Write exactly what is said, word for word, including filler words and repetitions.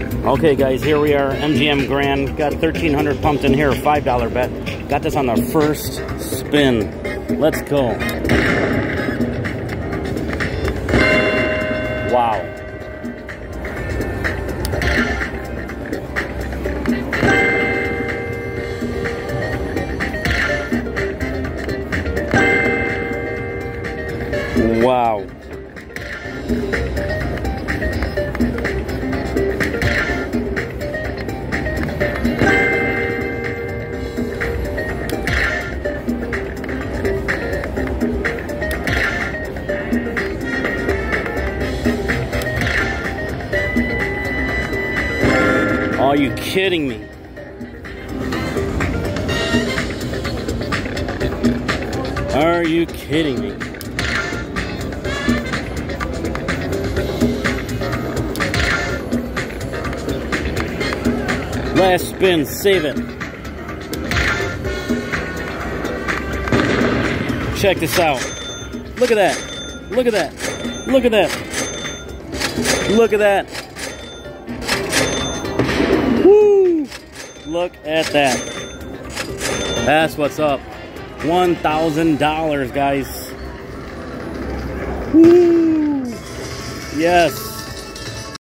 Okay guys, here we are, M G M Grand. Got thirteen hundred pumped in here, five dollar bet. Got this on the first spin. Let's go. Wow. Wow. Are you kidding me? Are you kidding me? Last spin, save it. Check this out. Look at that. Look at that. Look at that. Look at that. Woo! Look at that. That's what's up. one thousand dollars, guys. Woo! Yes.